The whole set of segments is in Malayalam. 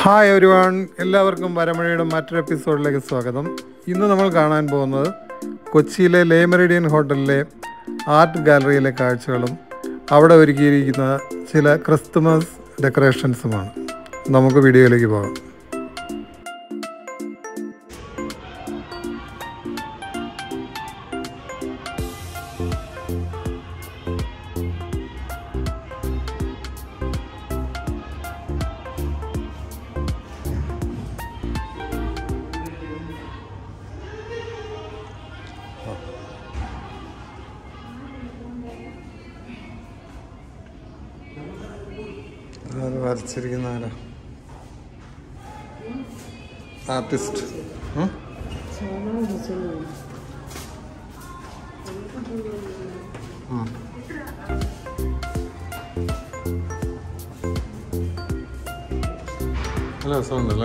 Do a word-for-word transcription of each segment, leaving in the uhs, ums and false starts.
ഹായ് എവരിവൺ, എല്ലാവർക്കും വരമഴയുടെ മറ്റൊരു എപ്പിസോഡിലേക്ക് സ്വാഗതം. ഇന്ന് നമ്മൾ കാണാൻ പോകുന്നത് കൊച്ചിയിലെ ലേ മെറിഡിയൻ ഹോട്ടലിലെ ആർട്ട് ഗാലറിയിലെ കാഴ്ചകളും അവിടെ ഒരുക്കിയിരിക്കുന്ന ചില ക്രിസ്തുമസ് ഡെക്കറേഷൻസുമാണ്. നമുക്ക് വീഡിയോയിലേക്ക് പോകാം. അത് വരച്ചിരിക്കുന്ന ആരാ? ആർട്ടിസ്റ്റ്. നല്ല രസമുണ്ടല്ലേ?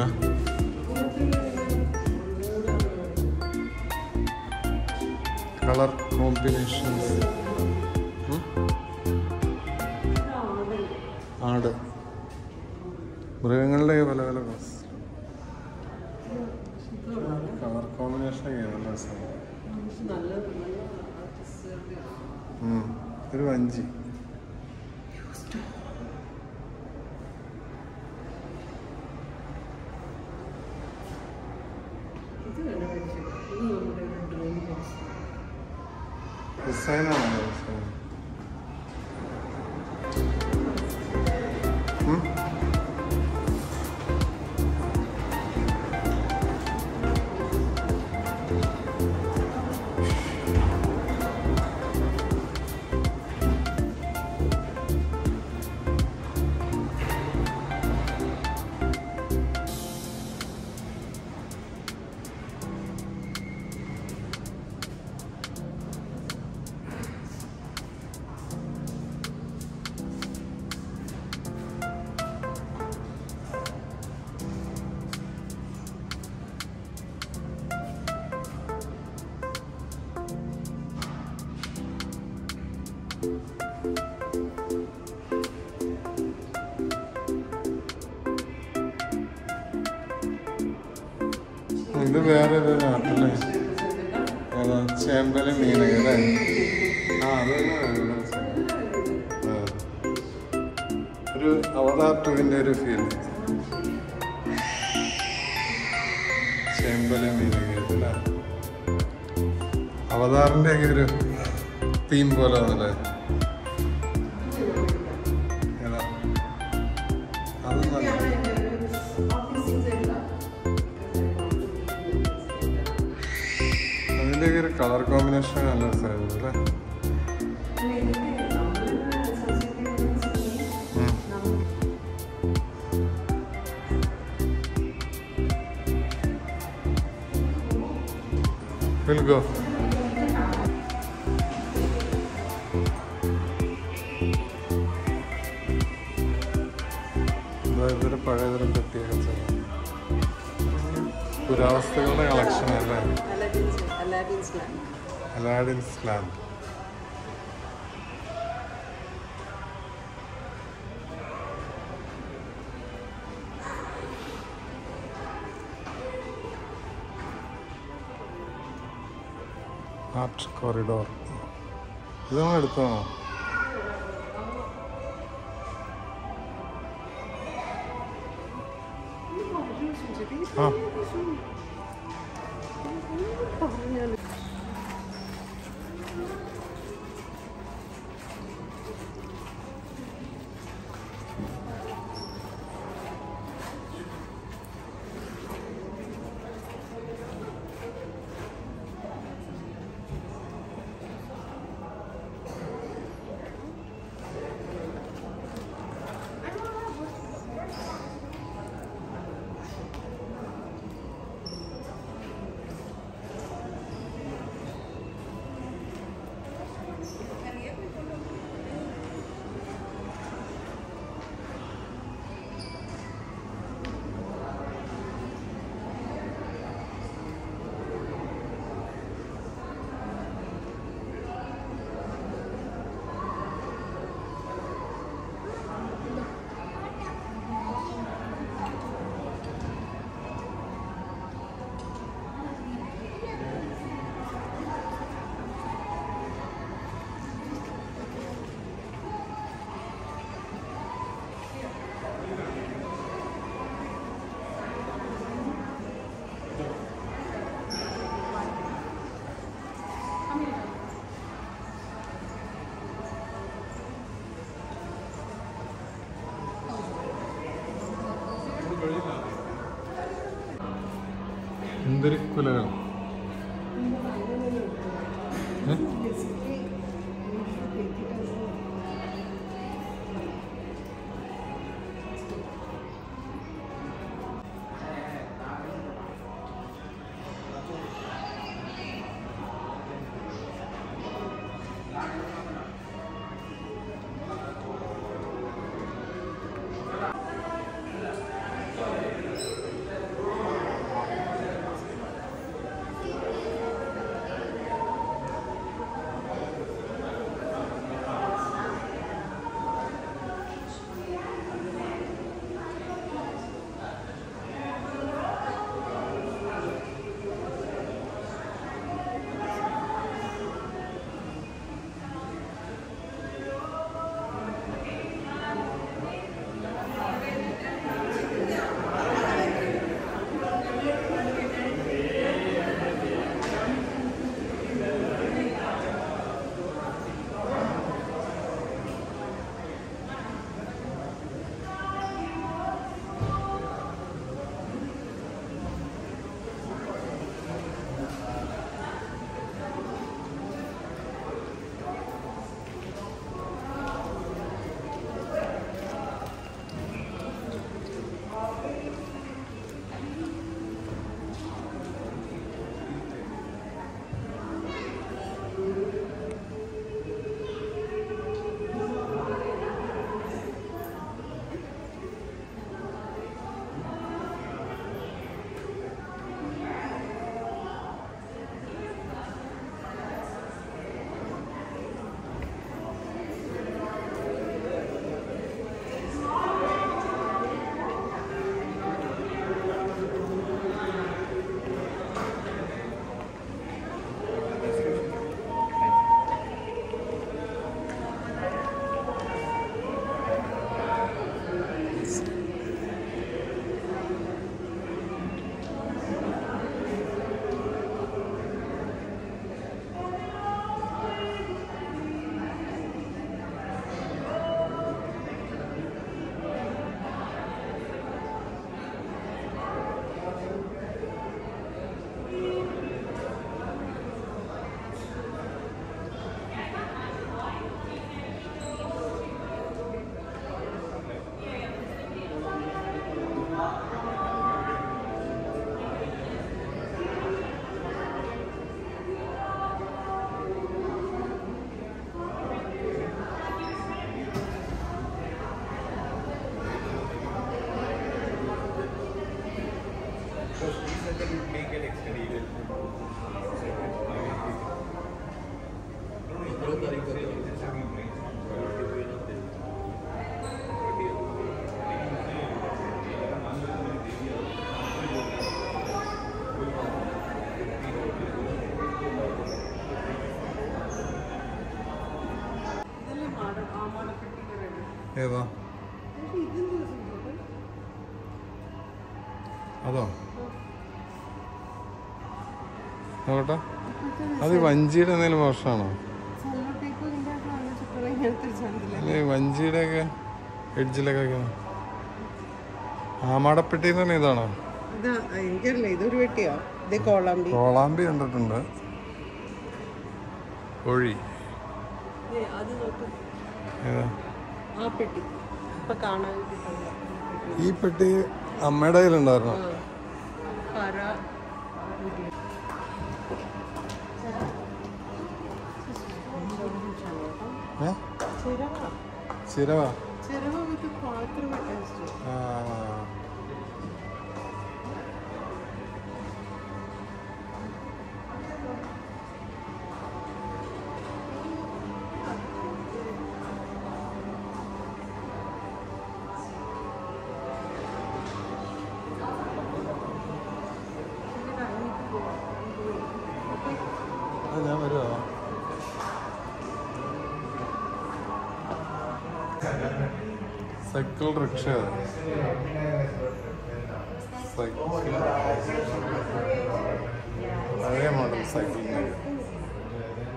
Colour combinations. ആട്, മൃഗങ്ങളുടെ പല പല കളർ കോമ്പിനേഷൻ നല്ല രസമാണ്. ഒരു വഞ്ചി. ഡിസൈനാണ് ഡിസൈൻ. ഇത് വേറെ ഒരു ആർട്ടല്ലേ? ഏതാ? ചേമ്പല് മീനൊക്കെ അല്ലേ? ആ അത് ഒരു അവതാർ ടൂവിൻ്റെ ഒരു ഫീൽ. ചേമ്പല് മീനൊക്കെ അല്ലേ? അവതാറിൻ്റെ ഒക്കെ ഒരു തീം പോലെ ആണല്ലേ? ഏതാ? അത് നല്ല അതിൻ്റെയൊക്കെ ഒരു കളർ കോമ്പിനേഷൻ നല്ല രസമായിരുന്നു അല്ലേ? We'll go. ഇതൊരു പഴയതരം പ്രത്യേക പുരാവസ്തുക്കളുടെ കളക്ഷൻ അല്ലേ? Aladdin's lamp. Art corridor. ഇത് നമ്മൾ എടുത്തോ? ആ കുലകൾ ഏതാ അതോ നോക്കട്ടെ. അത് വഞ്ചിയുടെ എന്തെങ്കിലും മോശമാണോ? അല്ലെ വഞ്ചിയുടെ ഒക്കെ എഡ്ജിലൊക്കെ ആമാടപ്പെട്ടി എന്ന് പറഞ്ഞ ഇതാണോ? കോളാമ്പി കണ്ടിട്ടുണ്ട്. കോഴി ഈ പെട്ടി അമ്മയുടെ കയ്യിലുണ്ടായിരുന്നോ? ചിരവ ഞാൻ വരുമോ? സൈക്കിൾ റിക്ഷ സൈക്കിൾ പഴയ മോഡൽ സൈക്കിളിൻ്റെ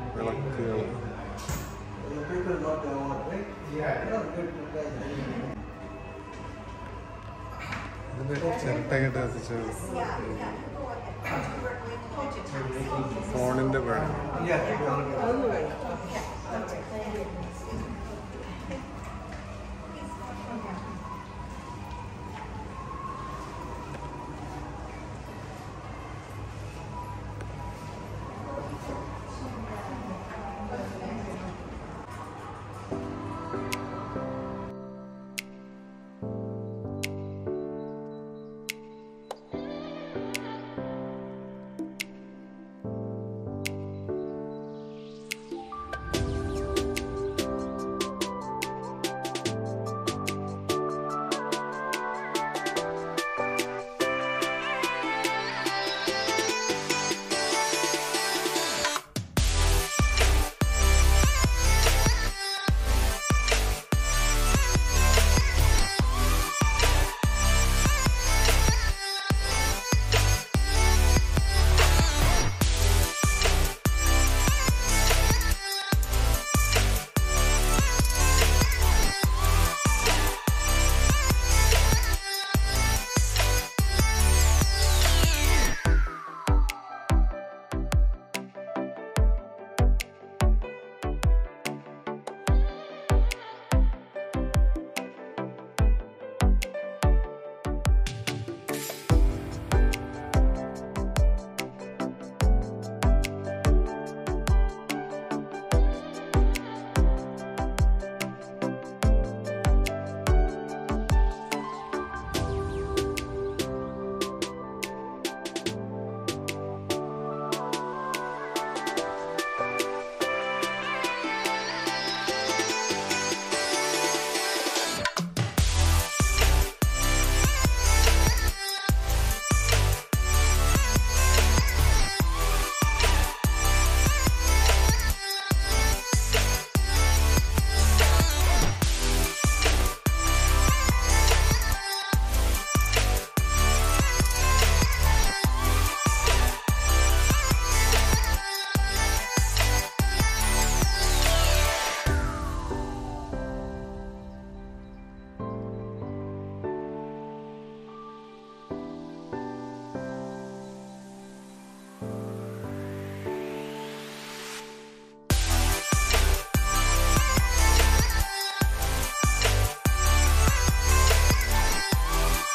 ചിരട്ടയൊക്കെ കത്തിച്ചത് ഫോണിന്റെ പഴം.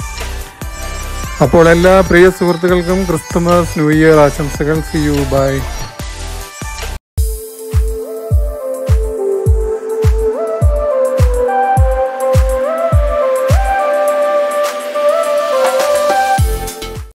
അപ്പോൾ എല്ലാ പ്രിയ സുഹൃത്തുക്കൾക്കും ക്രിസ്തുമസ് ന്യൂ ഇയർ ആശംസകൾ. See you by.